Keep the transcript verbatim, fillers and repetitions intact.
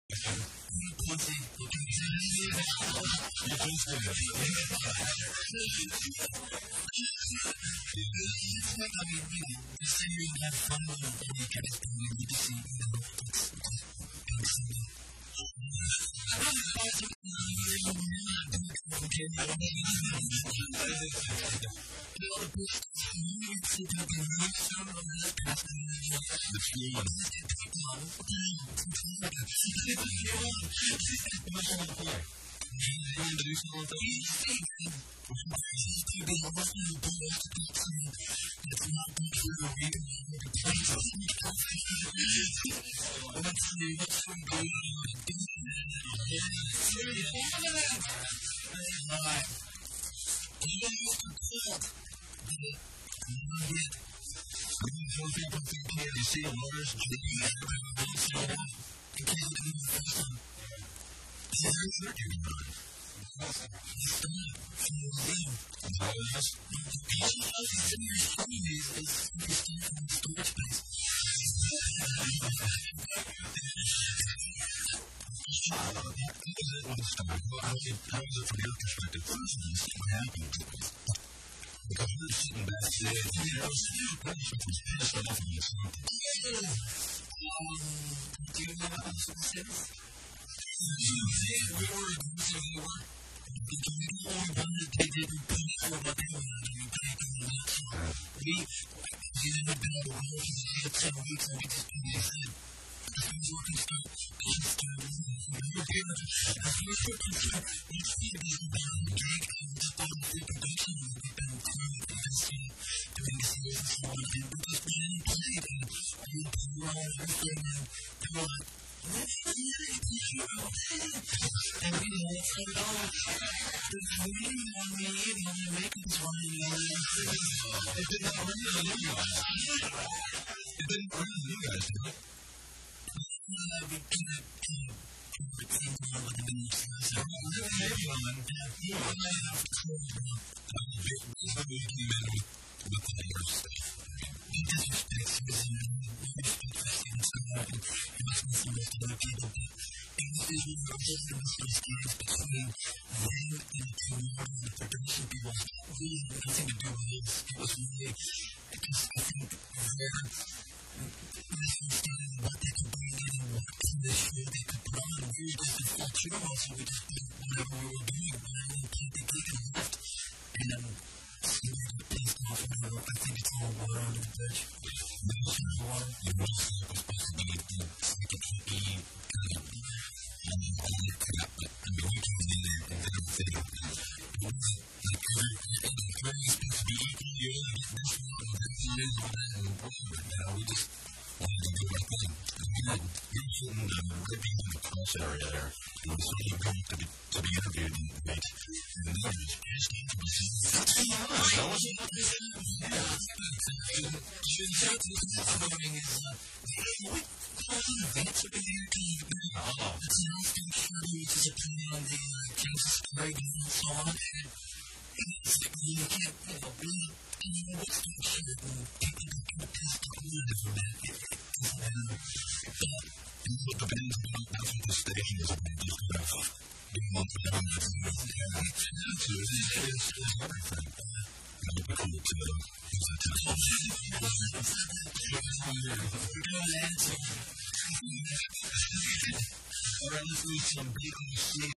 pussy. You just did it. It's like, I mean, you know, just say you have fun with it, and you guys can really just see, you know, it's just basically. You see the waters dripping everywhere. You can't do the first time. This is very hard to do. It's done. It's done. How is this? All of these in your stories is you start from the storage space. How is it from your perspective? What happened to us? Because we were sitting back there, you know, I was pissed off on this. Um, do you know what this is? We were abusive, we were. Because we don't only wanted to take every piece for what they wanted to do, taking the last one. We, we ended up in the world for the seven weeks, and we just did what they said. As we were working stuff, we just started listening. We were here, as we were working stuff, we just needed to go down the gig, and just all the free production, and we've been doing this, doing this years and so on, and we just went and played, and we were playing around everything, and they were like, and we didn't want to at all. The movie on me, and my makeup was running out. It didn't bring the new guys. It didn't bring the new guys, did it? Uh, we can't, uh, it seems more like a new series. Maybe on, yeah, I have to call it up. Somebody came in with, with the other stuff. He disrespects us, and he respects us, and so on, and he must be some of the other people, but this is one of the misunderstandings between them and the community and the production people. Really had nothing to do with this. It was really, it just, I think, their misunderstanding what they could bring in and what kind of show they could put on. We were just a full tour, so we just did whatever we were doing, whatever we played the gig and left. And then, somebody got pissed off, and I think it's all water under the bridge. It's all water. It was supposed to be, like a hippie kind of, um, all that crap, but, I mean, we came in there and did a video. It was, like, everything supposed to be equal, you know, and this one, and this one, and all that, and whatever, you know, we just wanted to do our thing. And we had, we were sitting, um, right behind the cross area there. It was somebody going to be, to be interviewed and wait. And then I was pissed off to be saying, that's what I was. That was what I was. Yeah. This morning is, uh, what? Call in advance of the year to you. Oh. It's an Austin Shirley, which is a play on the, uh, Kansas Craig and so on. And it's like, you can't, you know, really, you know, what's that shit? And people get kind of pissed off with it for that. It doesn't matter. But, what the band's about, that's what the station is about. Just kind of being on for them. Yeah. So it is, it is, it's everything. It would be cool to use that to help. Alright, let's do some bacon.